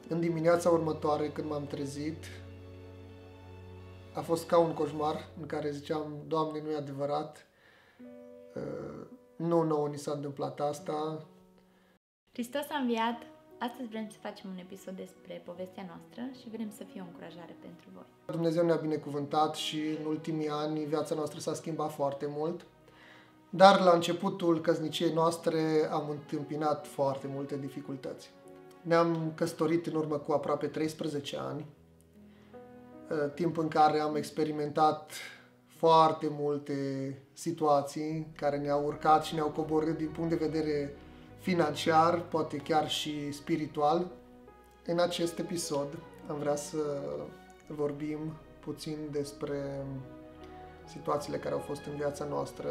În dimineața următoare, când m-am trezit, a fost ca un coșmar în care ziceam, Doamne, nu e adevărat, nu nouă ni s-a întâmplat asta. Hristos a înviat. Astăzi vrem să facem un episod despre povestea noastră și vrem să fie o încurajare pentru voi. Dumnezeu ne-a binecuvântat și în ultimii ani viața noastră s-a schimbat foarte mult, dar la începutul căsniciei noastre am întâmpinat foarte multe dificultăți. Ne-am căsătorit în urmă cu aproape 13 ani, timp în care am experimentat foarte multe situații care ne-au urcat și ne-au coborât din punct de vedere financiar, poate chiar și spiritual. În acest episod am vrea să vorbim puțin despre situațiile care au fost în viața noastră,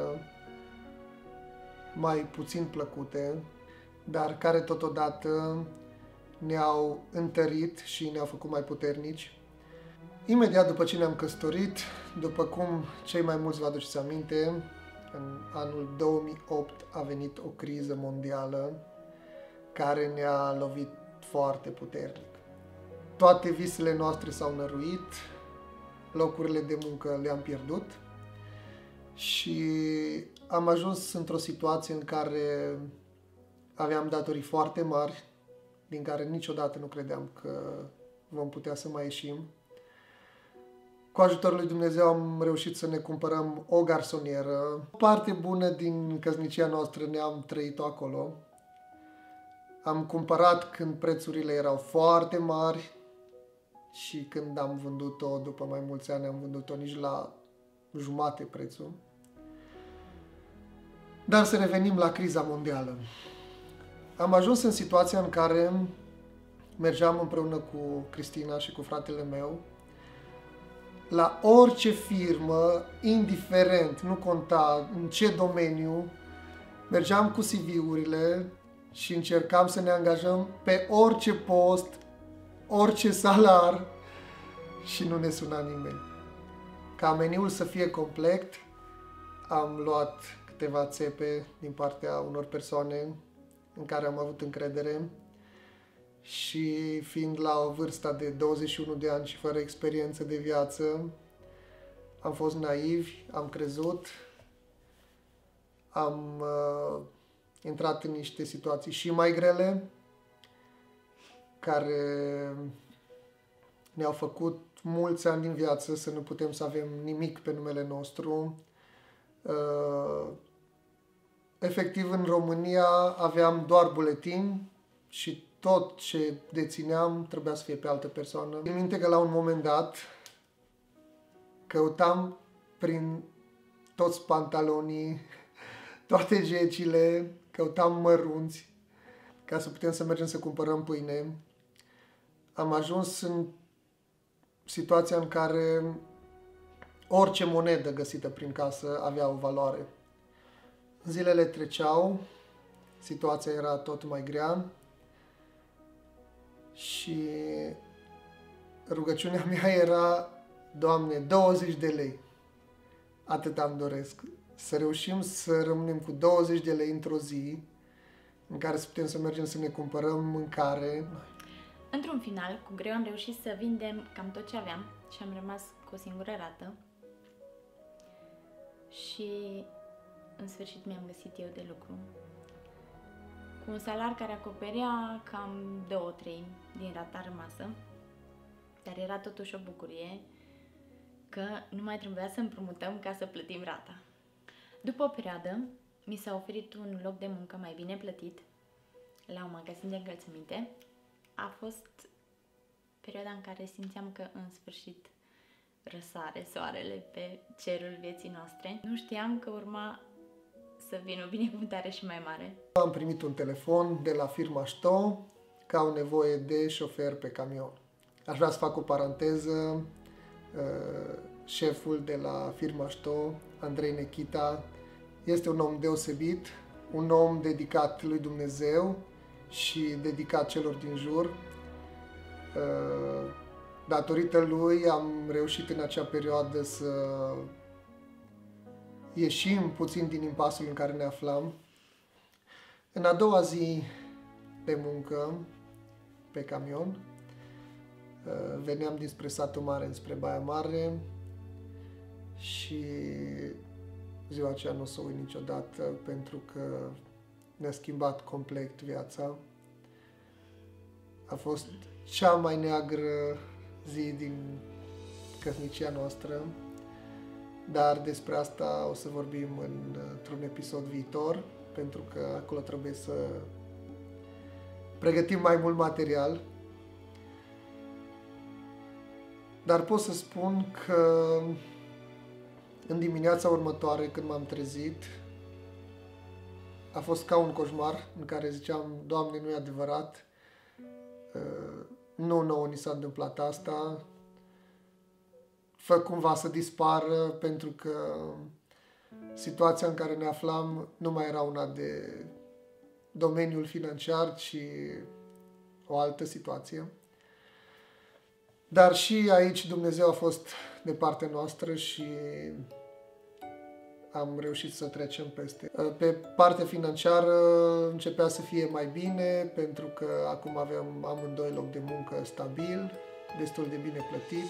mai puțin plăcute, dar care totodată ne-au întărit și ne-au făcut mai puternici. Imediat după ce ne-am căsătorit, după cum cei mai mulți vă aduceți aminte, în anul 2008 a venit o criză mondială care ne-a lovit foarte puternic. Toate visele noastre s-au năruit, locurile de muncă le-am pierdut și am ajuns într-o situație în care aveam datorii foarte mari, din care niciodată nu credeam că vom putea să mai ieșim. Cu ajutorul lui Dumnezeu am reușit să ne cumpărăm o garsonieră. O parte bună din căsnicia noastră ne-am trăit-o acolo. Am cumpărat când prețurile erau foarte mari și când am vândut-o, după mai mulți ani, am vândut-o nici la jumate prețul. Dar să revenim la criza mondială. Am ajuns în situația în care mergeam împreună cu Cristina și cu fratele meu la orice firmă, indiferent, nu conta în ce domeniu, mergeam cu CV-urile și încercam să ne angajăm pe orice post, orice salar și nu ne suna nimeni. Ca meniul să fie complet, am luat câteva țepe din partea unor persoane în care am avut încredere și fiind la o vârstă de 21 de ani și fără experiență de viață, am fost naivi, am crezut, am intrat în niște situații și mai grele care ne-au făcut mulți ani din viață să nu putem să avem nimic pe numele nostru. Efectiv, în România aveam doar buletin și tot ce dețineam trebuia să fie pe altă persoană. Îmi minte că la un moment dat căutam prin toți pantalonii, toate gecile, căutam mărunți ca să putem să mergem să cumpărăm pâine. Am ajuns în situația în care orice monedă găsită prin casă avea o valoare. Zilele treceau, situația era tot mai grea și rugăciunea mea era, Doamne, 20 de lei. Atât am doresc. Să reușim să rămânem cu 20 de lei într-o zi în care să putem să mergem să ne cumpărăm mâncare. Într-un final, cu greu am reușit să vindem cam tot ce aveam și am rămas cu o singură rată. Și în sfârșit mi-am găsit eu de lucru. Cu un salar care acoperea cam 2/3 din rata rămasă, dar era totuși o bucurie că nu mai trebuia să împrumutăm ca să plătim rata. După o perioadă, mi s-a oferit un loc de muncă mai bine plătit la un magazin de încălțăminte. A fost perioada în care simțeam că în sfârșit răsare soarele pe cerul vieții noastre. Nu știam că urma să vină o binecuvântare și mai mare. Am primit un telefon de la firma Șto că au nevoie de șofer pe camion. Aș vrea să fac o paranteză. Șeful de la firma Șto, Andrei Nechita, este un om deosebit, un om dedicat lui Dumnezeu și dedicat celor din jur. Datorită lui am reușit în acea perioadă să ieșim puțin din impasul în care ne aflam. În a doua zi de muncă pe camion, Veneam dinspre Satul Mare înspre Baia Mare și ziua aceea nu o să uit niciodată pentru că ne-a schimbat complet viața. A fost cea mai neagră zi din căsnicia noastră, dar despre asta o să vorbim într-un episod viitor, pentru că acolo trebuie să pregătim mai mult material. Dar pot să spun că în dimineața următoare, când m-am trezit, a fost ca un coșmar în care ziceam: Doamne, nu e adevărat, nu nouă ni s-a întâmplat asta, fă cumva să dispară, pentru că situația în care ne aflam nu mai era una de domeniul financiar, ci o altă situație. Dar și aici Dumnezeu a fost de partea noastră și am reușit să trecem peste. Pe partea financiară începea să fie mai bine, pentru că acum aveam amândoi loc de muncă stabil, destul de bine plătit.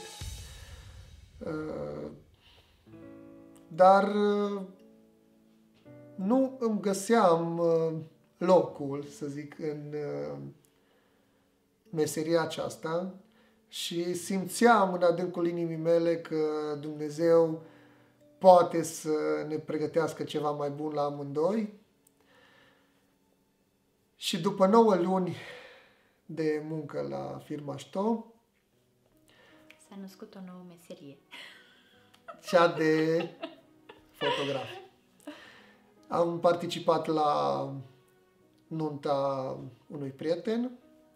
Dar nu îmi găseam locul, să zic, în meseria aceasta și simțeam în adâncul inimii mele că Dumnezeu poate să ne pregătească ceva mai bun la amândoi. Și după 9 luni de muncă la firma Șto, s-a născut o nouă meserie. Cea de fotograf. Am participat la nunta unui prieten.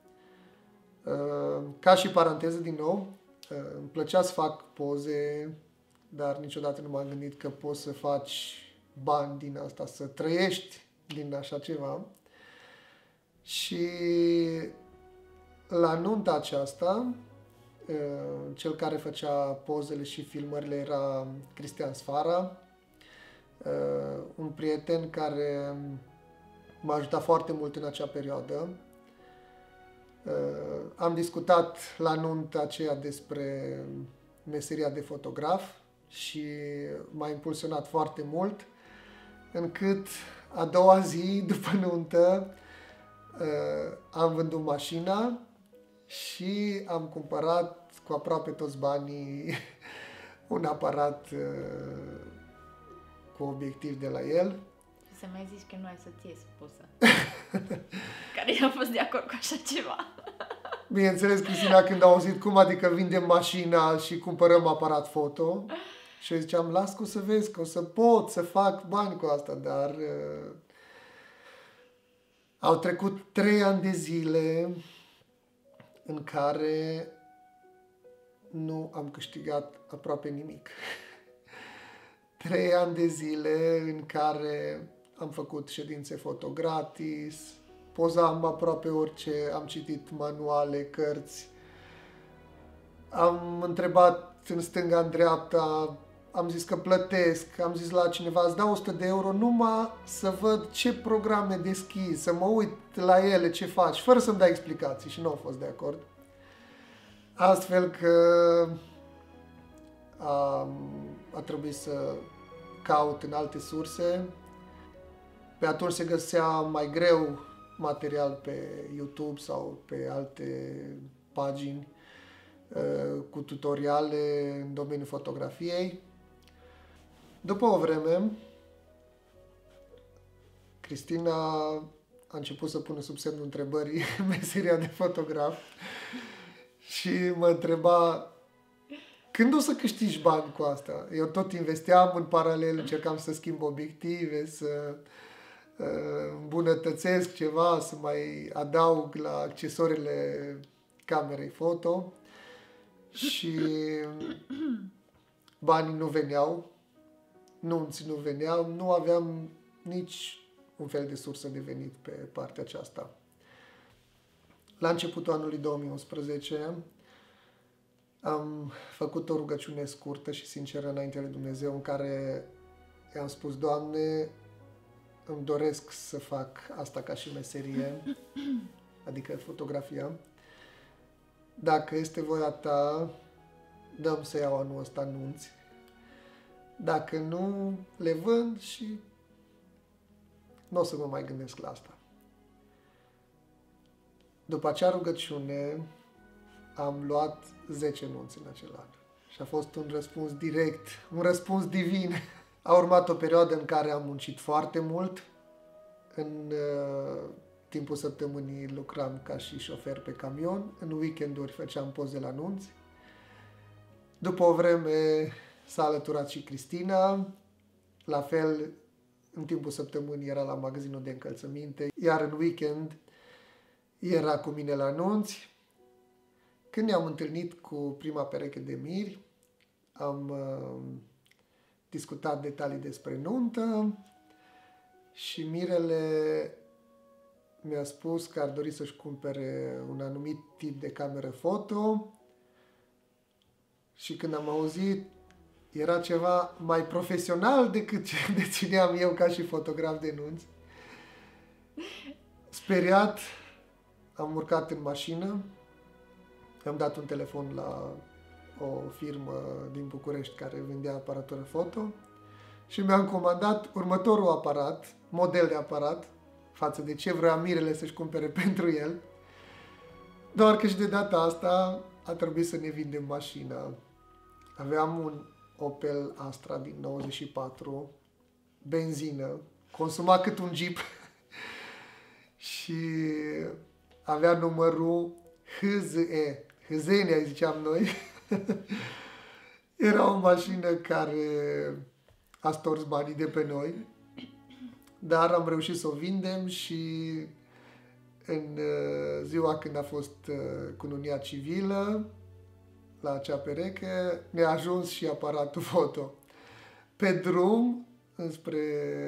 Ca și paranteză din nou, îmi plăcea să fac poze, dar niciodată nu m-am gândit că poți să faci bani din asta, să trăiești din așa ceva. Și la nunta aceasta, cel care făcea pozele și filmările era Cristian Sfara, un prieten care m-a ajutat foarte mult în acea perioadă. Am discutat la nunta aceea despre meseria de fotograf și m-a impulsionat foarte mult, încât a doua zi după nuntă am vândut mașina și am cumpărat cu aproape toți banii un aparat cu obiectiv de la el. Să mai zici că nu ai soție spusă care a fost de acord cu așa ceva. Bineînțeles, Cristina, când a auzit cum adică vindem mașina și cumpărăm aparat foto, și eu ziceam: las că o să vezi, că o să pot să fac bani cu asta, dar au trecut 3 ani de zile în care nu am câștigat aproape nimic. 3 ani de zile în care am făcut ședințe foto gratis, pozam aproape orice, am citit manuale, cărți, am întrebat în stânga, în dreapta, am zis că plătesc, am zis la cineva: îți dau 100 de euro numai să văd ce programe deschizi, să mă uit la ele, ce faci, fără să-mi dai explicații, și nu au fost de acord. Astfel că a trebuit să caut în alte surse. Pe atunci se găsea mai greu material pe YouTube sau pe alte pagini cu tutoriale în domeniul fotografiei. După o vreme, Cristina a început să pună sub semnul întrebării meseria de fotograf și mă întreba: când o să câștigi bani cu asta? Eu tot investeam în paralel, încercam să schimb obiective, să îmbunătățesc ceva, să mai adaug la accesoriile camerei foto și banii nu veneau, nunți nu veneau, nu aveam nici un fel de sursă de venit pe partea aceasta. La începutul anului 2011 am făcut o rugăciune scurtă și sinceră înaintea lui Dumnezeu, în care i-am spus: Doamne, îmi doresc să fac asta ca și meserie, adică fotografia, Dacă este voia ta, dăm să iau anul ăsta nunți. Dacă nu, le vând și nu o să mă mai gândesc la asta. După acea rugăciune, am luat 10 nunți în acel an. Și a fost un răspuns direct, un răspuns divin. A urmat o perioadă în care am muncit foarte mult. În timpul săptămânii lucram ca și șofer pe camion. În weekenduri făceam poze la nunți. După o vreme s-a alăturat și Cristina. La fel, în timpul săptămânii era la magazinul de încălțăminte, iar în weekend era cu mine la nunți. Când ne-am întâlnit cu prima pereche de miri, am discutat detalii despre nuntă și mirele mi-a spus că ar dori să-și cumpere un anumit tip de cameră foto și când am auzit, era ceva mai profesional decât ce dețineam eu ca și fotograf de nunți. Speriat, am urcat în mașină, am dat un telefon la o firmă din București care vendea aparatură foto și mi-am comandat următorul aparat, model de aparat, față de ce vrea mirele să-și cumpere pentru el. Doar că și de data asta a trebuit să ne vindem mașina. Aveam un Opel Astra din 94, benzină, consuma cât un Jeep și avea numărul HZE, Hâzenia, ziceam noi. Era o mașină care a stors banii de pe noi, dar am reușit să o vindem și în ziua când a fost cununia civilă, la acea pereche, ne-a ajuns și aparatul foto. Pe drum, înspre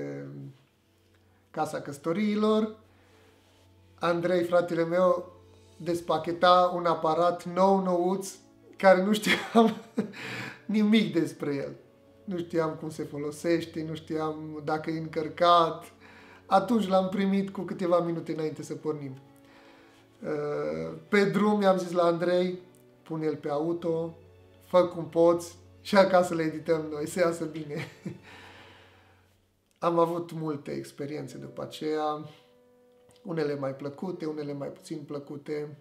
casa căsătoriilor, Andrei, fratele meu, despacheta un aparat nou-nouț, care nu știam nimic despre el. Nu știam cum se folosește, nu știam dacă e încărcat. Atunci l-am primit cu câteva minute înainte să pornim. Pe drum i-am zis la Andrei, pune-l pe auto, fă cum poți și acasă le edităm noi, să iasă bine. Am avut multe experiențe după aceea, unele mai plăcute, unele mai puțin plăcute.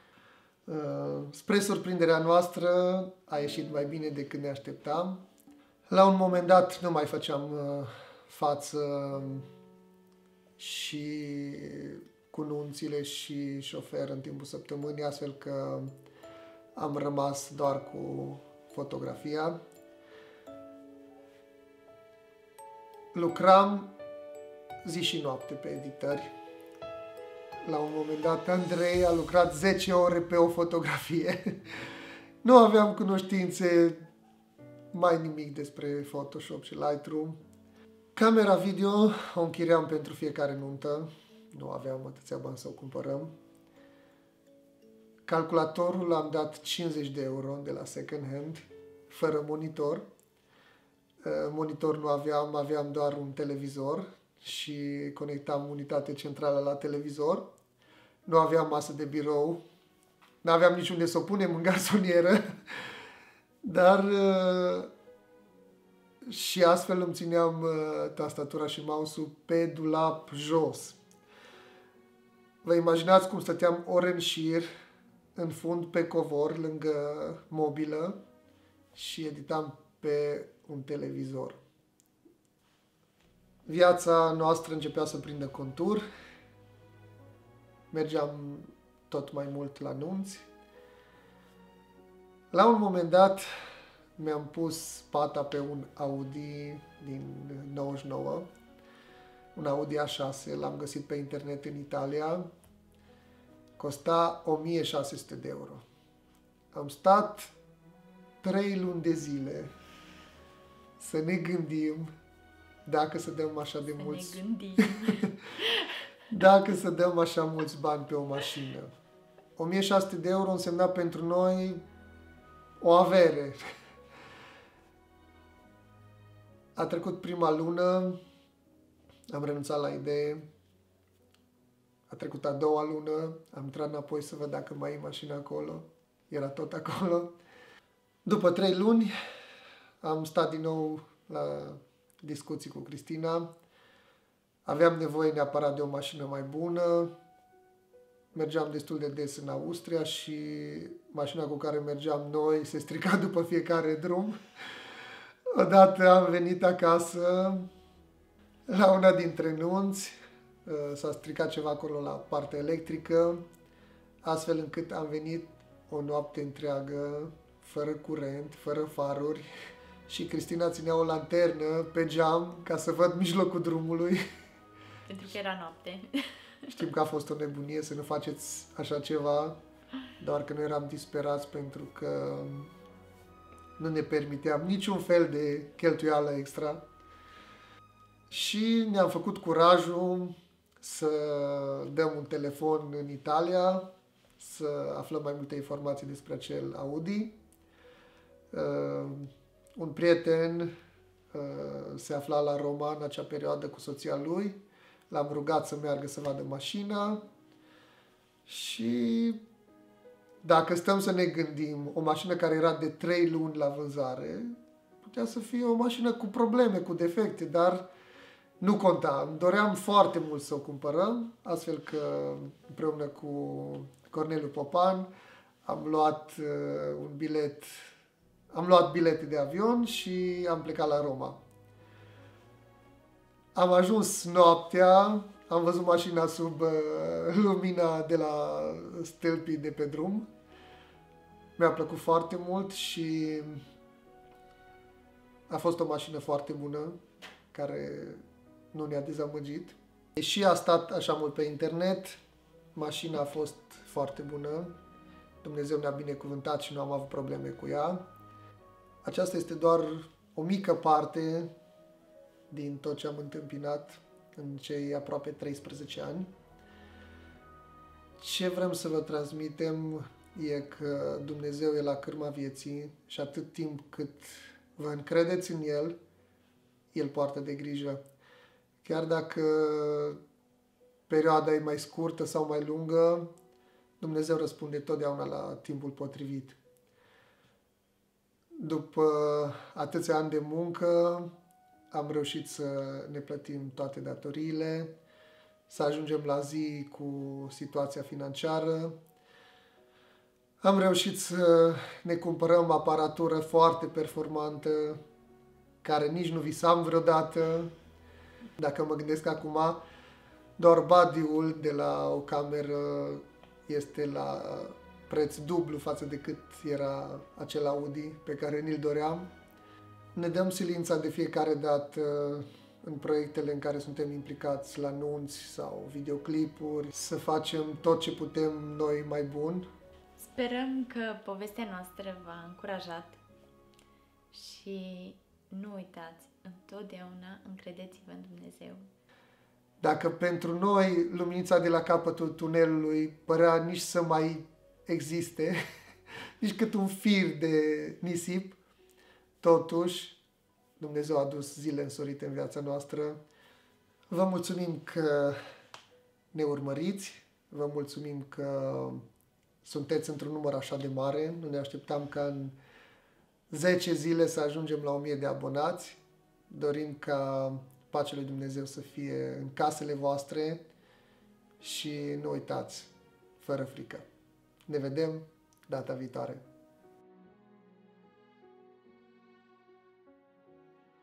Spre surprinderea noastră a ieșit mai bine decât ne așteptam. La un moment dat nu mai făceam față și cu nunțile și șofer în timpul săptămânii, astfel că am rămas doar cu fotografia. Lucram zi și noapte pe editări. La un moment dat, Andrei a lucrat 10 ore pe o fotografie. Nu aveam cunoștințe mai nimic despre Photoshop și Lightroom. Camera video o închiriam pentru fiecare nuntă. Nu aveam atâția bani să o cumpărăm. Calculatorul l-am dat 50 de euro de la second hand, fără monitor. Monitor nu aveam doar un televizor și conectam unitate centrală la televizor. Nu aveam masă de birou, nu aveam niciunde să o punem în garsonieră, dar și astfel îmi țineam tastatura și mouse-ul pe dulap jos. Vă imaginați cum stăteam ore în șir, în fund pe covor, lângă mobilă și editam pe un televizor. Viața noastră începea să prindă contur. Mergeam tot mai mult la nunți. La un moment dat mi-am pus pata pe un Audi din 99, un Audi A6, l-am găsit pe internet în Italia, costa 1600 de euro. Am stat 3 luni de zile să ne gândim dacă să dăm așa de mulți... Dacă să dăm așa mulți bani pe o mașină. 1600 de euro însemna pentru noi o avere. A trecut prima lună, am renunțat la idee. A trecut a doua lună, am intrat înapoi să văd dacă mai e mașina acolo. era tot acolo. După 3 luni am stat din nou la discuții cu Cristina. Aveam nevoie neapărat de o mașină mai bună. Mergeam destul de des în Austria și mașina cu care mergeam noi se strica după fiecare drum. Odată am venit acasă la una dintre nunți, s-a stricat ceva acolo la partea electrică, astfel încât am venit o noapte întreagă, fără curent, fără faruri și Cristina ținea o lanternă pe geam ca să văd mijlocul drumului. Pentru că era noapte. Știm că a fost o nebunie să nu faceți așa ceva, doar că noi eram disperați pentru că nu ne permiteam niciun fel de cheltuială extra. Și ne-am făcut curajul să dăm un telefon în Italia, să aflăm mai multe informații despre acel Audi. Un prieten se afla la Roma în acea perioadă cu soția lui. L-am rugat să meargă să vadă mașina și dacă stăm să ne gândim, o mașină care era de 3 luni la vânzare, putea să fie o mașină cu probleme, cu defecte, dar nu conta. Îmi doream foarte mult să o cumpărăm, astfel că împreună cu Corneliu Popan am luat bilete de avion și am plecat la Roma. Am ajuns noaptea, am văzut mașina sub lumina de la stâlpii de pe drum. Mi-a plăcut foarte mult și a fost o mașină foarte bună, care nu ne-a dezamăgit. Și a stat așa mult pe internet, mașina a fost foarte bună, Dumnezeu ne-a binecuvântat și nu am avut probleme cu ea. Aceasta este doar o mică parte din tot ce am întâmpinat în cei aproape 13 ani. Ce vrem să vă transmitem e că Dumnezeu e la cârma vieții și atât timp cât vă încredeți în El, El poartă de grijă. Chiar dacă perioada e mai scurtă sau mai lungă, Dumnezeu răspunde totdeauna la timpul potrivit. După atâția ani de muncă, am reușit să ne plătim toate datoriile, să ajungem la zi cu situația financiară. Am reușit să ne cumpărăm aparatură foarte performantă, care nici nu visam vreodată. Dacă mă gândesc acum, doar body-ul de la o cameră este la preț dublu față de cât era acel Audi pe care ni-l doream. Ne dăm silința de fiecare dată în proiectele în care suntem implicați, la nunți sau videoclipuri, să facem tot ce putem noi mai bun. Sperăm că povestea noastră v-a încurajat și nu uitați, întotdeauna încredeți-vă în Dumnezeu. Dacă pentru noi luminița de la capătul tunelului părea nici să mai existe, nici cât un fir de nisip, totuși Dumnezeu a adus zile însorite în viața noastră. Vă mulțumim că ne urmăriți, vă mulțumim că sunteți într-un număr așa de mare. Nu ne așteptam ca în 10 zile să ajungem la 1000 de abonați. Dorim ca pacea lui Dumnezeu să fie în casele voastre și nu uitați, fără frică. Ne vedem data viitoare.